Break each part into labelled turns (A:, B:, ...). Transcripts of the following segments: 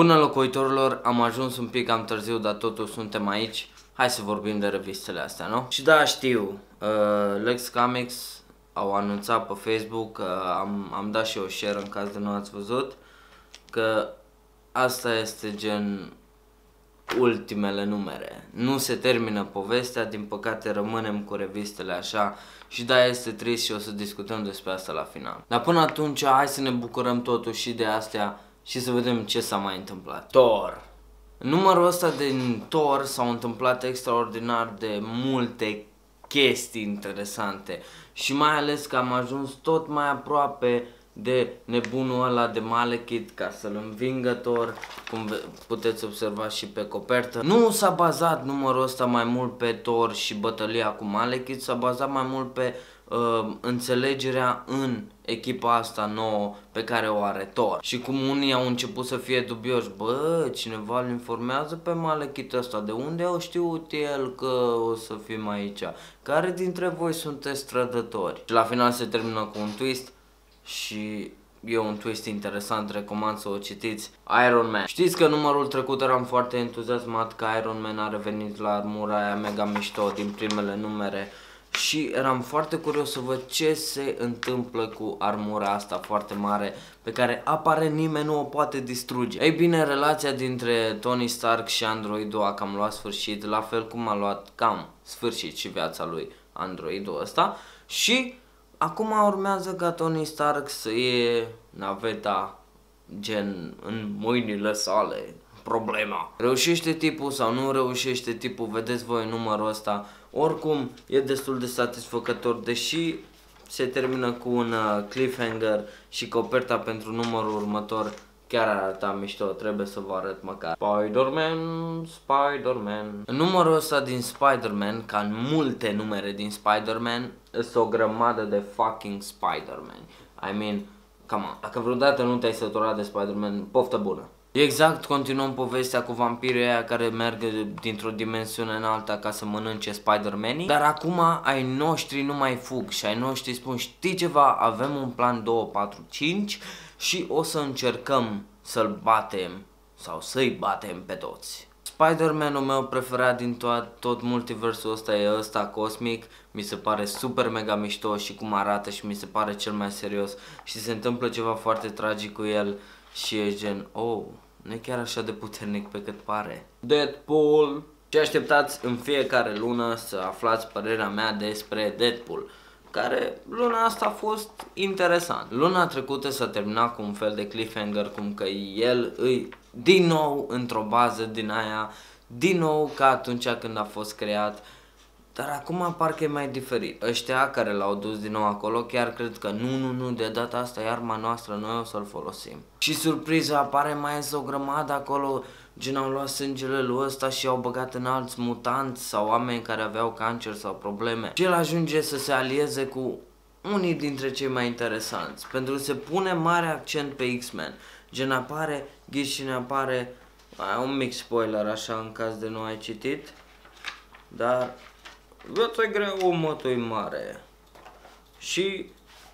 A: Bună locuitorilor, am ajuns un pic cam târziu, dar totuși suntem aici. Hai să vorbim de revistele astea, nu? Și da, știu, Lex Comics au anunțat pe Facebook, am dat și eu share în caz de nu ați văzut, că asta este gen ultimele numere. Nu se termină povestea, din păcate rămânem cu revistele așa și da, este trist și o să discutăm despre asta la final. Dar până atunci, hai să ne bucurăm totuși și de astea și să vedem ce s-a mai întâmplat. Thor. În numărul ăsta din Thor s-au întâmplat extraordinar de multe chestii interesante și mai ales că am ajuns tot mai aproape de nebunul ăla de Malekith ca să-l învingă Thor, cum puteți observa și pe copertă. Nu s-a bazat numărul ăsta mai mult pe Thor și bătălia cu Malekith, s-a bazat mai mult pe înțelegerea în echipa asta nouă pe care o are Thor. Și cum unii au început să fie dubioși, bă, cineva îl informează pe Malekith ăsta, de unde au știut el că o să fim aici? Care dintre voi sunteți trădători? Și la final se termină cu un twist și e un twist interesant, recomand să o citiți. Iron Man. Știți că numărul trecut eram foarte entuziasmat că Iron Man a revenit la armura aia mega mișto din primele numere și eram foarte curios să văd ce se întâmplă cu armura asta foarte mare pe care apare nimeni nu o poate distruge. Ei bine, relația dintre Tony Stark și androidul a cam luat sfârșit, la fel cum a luat cam sfârșit și viața lui androidul ăsta și acum urmează ca Tony Stark să iei naveta gen în mâinile sale. Problema. Reușește tipul sau nu reușește tipul, vedeți voi numărul ăsta. Oricum e destul de satisfăcător, deși se termină cu un cliffhanger și coperta pentru numărul următor chiar arăta mișto, trebuie să vă arăt măcar. Spider-Man, Spider-Man. În numărul ăsta din Spider-Man, ca în multe numere din Spider-Man, este o grămadă de fucking Spider-Man. I mean, come on, dacă vreodată nu te-ai săturat de Spider-Man, poftă bună. Exact, continuăm povestea cu vampirii aia care merg dintr-o dimensiune în alta ca să mănânce Spider-Man-ii. Dar acum ai noștri nu mai fug și ai noștri spun, știi ceva, avem un plan 2, 4, 5 și o să încercăm să-l batem sau să-i batem pe toți. Spider-Man-ul meu preferat din tot multiversul ăsta e ăsta cosmic, mi se pare super mega mișto și cum arată și mi se pare cel mai serios și se întâmplă ceva foarte tragic cu el și e gen, oh, nu e chiar așa de puternic pe cât pare. Deadpool. Ce așteptați în fiecare lună să aflați părerea mea despre Deadpool, care luna asta a fost interesant. Luna trecută s-a terminat cu un fel de cliffhanger, cum că el îi din nou într-o bază din aia, din nou ca atunci când a fost creat. Dar acum parcă e mai diferit. Ăștia care l-au dus din nou acolo chiar cred că nu, de data asta e arma noastră, noi o să-l folosim. Și surpriză, apare mai o grămadă acolo, gen au luat sângele lui ăsta și au băgat în alți mutanți sau oameni care aveau cancer sau probleme. Și el ajunge să se alieze cu unii dintre cei mai interesanți, pentru că se pune mare accent pe X-Men. Gen apare, ghișine apare, un mic spoiler așa în caz de nu ai citit, dar viața e greu, mătul e mare. Și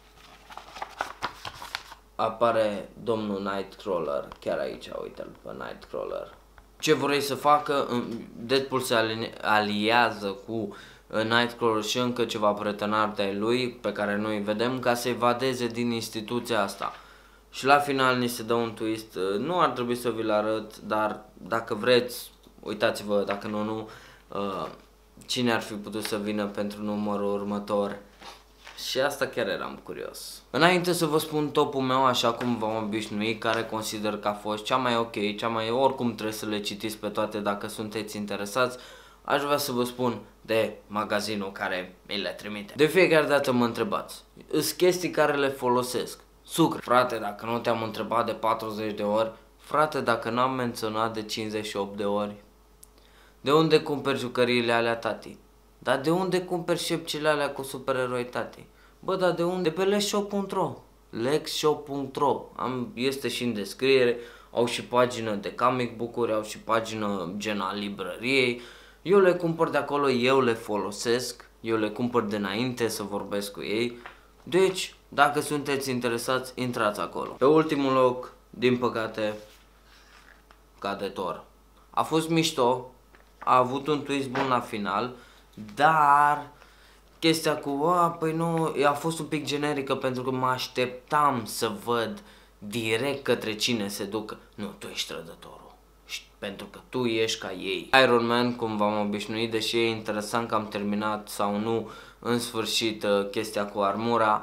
A: apare domnul Nightcrawler, chiar aici, uite-l pe Nightcrawler. Ce vrei să facă? Deadpool se aliază cu Nightcrawler și încă ceva prietenari de-ai lui, pe care noi îi vedem, ca să evadeze din instituția asta. Și la final ni se dă un twist, nu ar trebui să vi-l arăt, dar dacă vreți, uitați-vă, dacă nu, cine ar fi putut să vină pentru numărul următor. Și asta chiar eram curios. Înainte să vă spun topul meu, așa cum v-am obișnuit, care consider că a fost cea mai ok, oricum trebuie să le citiți pe toate dacă sunteți interesați, aș vrea să vă spun de magazinul care mi le trimite. De fiecare dată mă întrebați, sunt chestii care le folosesc. Sucre. Frate, dacă nu te-am întrebat de 40 de ori, frate, dacă n-am menționat de 58 de ori, de unde cumperi jucăriile alea, tati? Dar de unde cumperi șepcile alea cu supereroi, tati? Bă, dar de unde? De pe lexshop.ro. Lexshop.ro. Este și în descriere, au și pagină de comic book-uri, au și pagină gen a librăriei. Eu le cumpăr de acolo, eu le folosesc, eu le cumpăr de înainte să vorbesc cu ei. Deci, dacă sunteți interesați, intrați acolo. Pe ultimul loc, din păcate, ca de Thor. A fost mișto, a avut un twist bun la final, dar chestia cu, păi nu, a fost un pic generică pentru că mă așteptam să văd direct către cine se ducă. Nu, tu ești trădătorul. Pentru că tu ești ca ei. Iron Man, cum v-am obișnuit, deși e interesant că am terminat sau nu în sfârșit chestia cu armura,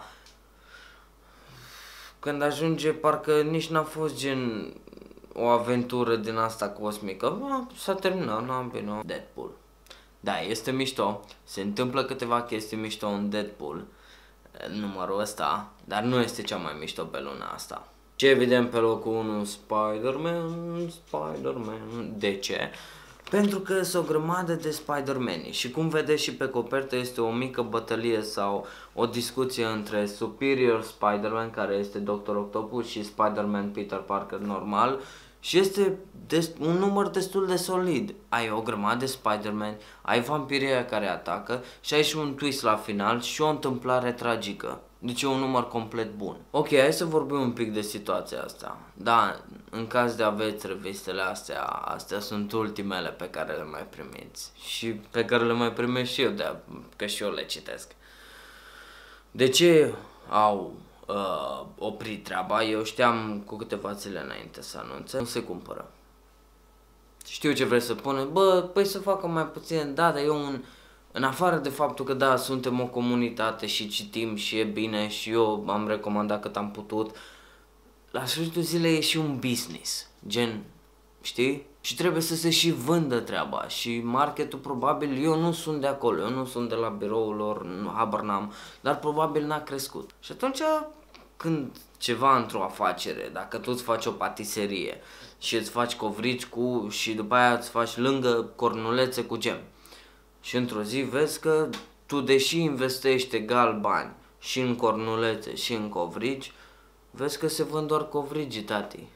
A: când ajunge parcă nici n-a fost gen o aventură din asta cosmică. S-a terminat, n-am bine. Deadpool. Da, este mișto, se întâmplă câteva chestii mișto în Deadpool, numărul ăsta, dar nu este cea mai mișto pe luna asta. Și evident pe locul 1 Spider-Man. De ce? Pentru că sunt o grămadă de Spider-Man și cum vedeți și pe copertă este o mică bătălie sau o discuție între Superior Spider-Man, care este Dr. Octopus, și Spider-Man Peter Parker normal. Și este un număr destul de solid. Ai o grămadă de Spider-Man, ai vampirii care atacă și ai și un twist la final și o întâmplare tragică. Deci e un număr complet bun. Ok, hai să vorbim un pic de situația asta. Da, în caz de aveți revistele astea sunt ultimele pe care le mai primiți. Și pe care le mai primesc și eu, că și eu le citesc. De ce au oprit treaba? Eu știam cu câteva zile înainte să anunțe. Nu se cumpără. Știu ce vrei să pune. Păi să facă mai puțin. Da, dar în afară de faptul că da, suntem o comunitate și citim și e bine și eu am recomandat cât am putut, la sfârșitul zilei e și un business, gen, știi? Și trebuie să se și vândă treaba și marketul probabil, eu nu sunt de acolo, eu nu sunt de la biroul lor, habar n-am, dar probabil n-a crescut. Și atunci când ceva într-o afacere, dacă tu îți faci o patiserie și îți faci covrici și după aia îți faci lângă cornulețe cu gem, și într-o zi vezi că tu, deși investești egal bani și în cornulețe și în covrigi, vezi că se vând doar covrigi, tati.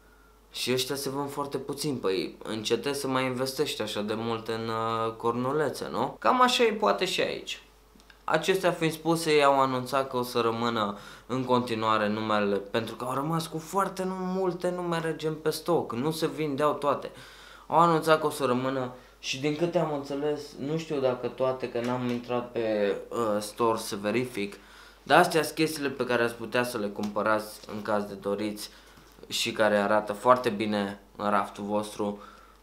A: Și ăștia se vând foarte puțin, păi încetezi să mai investești așa de mult în cornulețe, nu? Cam așa e poate și aici. Acestea fiind spuse, ei au anunțat că o să rămână în continuare numerele, pentru că au rămas cu foarte multe numere gen pe stoc, nu se vindeau toate. Au anunțat că o să rămână. Și din câte am înțeles, nu știu dacă toate, că n-am intrat pe store să verific, dar astea sunt chestiile pe care ați putea să le cumpărați în caz de doriți și care arată foarte bine în raftul vostru.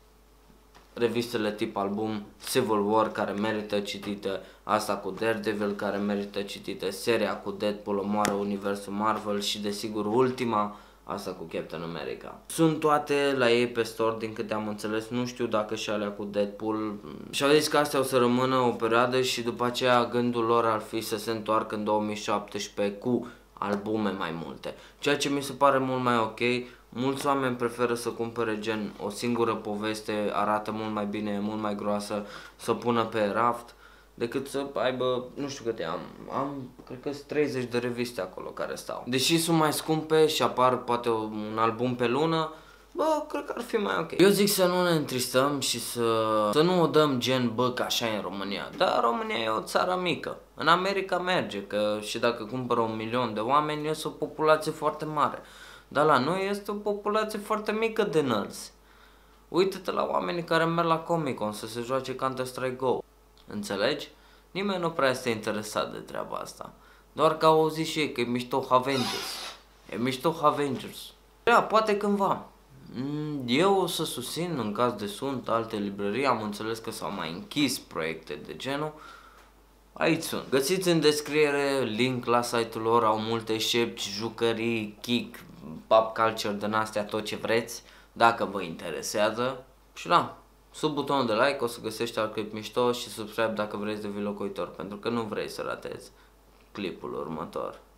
A: Revistele tip album, Civil War, care merită citită, asta cu Daredevil, care merită citită, seria cu Deadpool omoară universul Marvel și desigur ultima, asta cu Captain America. Sunt toate la ei pe store, din câte am înțeles, nu știu dacă și alea cu Deadpool. Și-au zis că astea o să rămână o perioadă și după aceea gândul lor ar fi să se întoarcă în 2017 cu albume mai multe. Ceea ce mi se pare mult mai ok. Mulți oameni preferă să cumpere gen o singură poveste, arată mult mai bine, e mult mai groasă, să pună pe raft, decât să aibă, nu știu câte am cred că sunt 30 de reviste acolo care stau. Deși sunt mai scumpe și apar poate un album pe lună, cred că ar fi mai ok. Eu zic să nu ne întristăm și să nu o dăm gen, că așa e în România. Dar România e o țară mică. În America merge, că și dacă cumpără 1 milion de oameni, este o populație foarte mare. Dar la noi este o populație foarte mică de nerds. Uită-te la oamenii care merg la Comic-Con să se joace Counter-Strike Go. Înțelegi? Nimeni nu prea este interesat de treaba asta. Doar că au auzit și ei că e mișto Avengers. E mișto Avengers. Da, poate cândva. Eu o să susțin, în caz de sunt alte librării, am înțeles că s-au mai închis proiecte de genul. Aici sunt. Găsiți în descriere link la site-ul lor, au multe șepci, jucării, kick, pop culture din astea, tot ce vreți, dacă vă interesează. Și da, sub butonul de like o să găsești alt clip mișto și subscribe dacă vrei să devii locuitor, pentru că nu vrei să ratezi clipul următor.